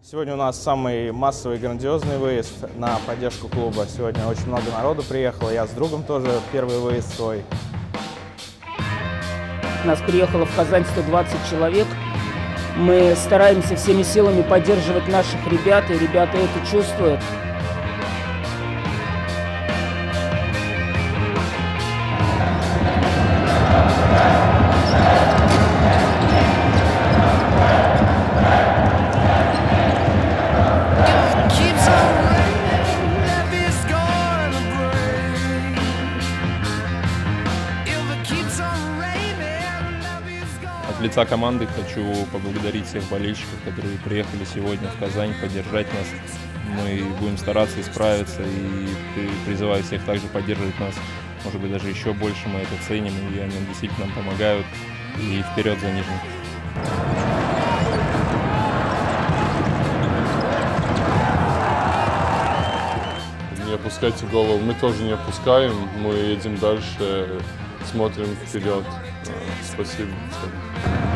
Сегодня у нас самый массовый грандиозный выезд на поддержку клуба. Сегодня очень много народу приехало, я с другом тоже первый выезд свой. У нас приехало в Казань 120 человек. Мы стараемся всеми силами поддерживать наших ребят, и ребята это чувствуют. От лица команды хочу поблагодарить всех болельщиков, которые приехали сегодня в Казань поддержать нас. Мы будем стараться исправиться и призываю всех также поддерживать нас. Может быть, даже еще больше, мы это ценим, и они действительно нам помогают. И вперед за Нижний! Не опускайте голову, мы тоже не опускаем, мы едем дальше, смотрим вперед. Спасибо всем.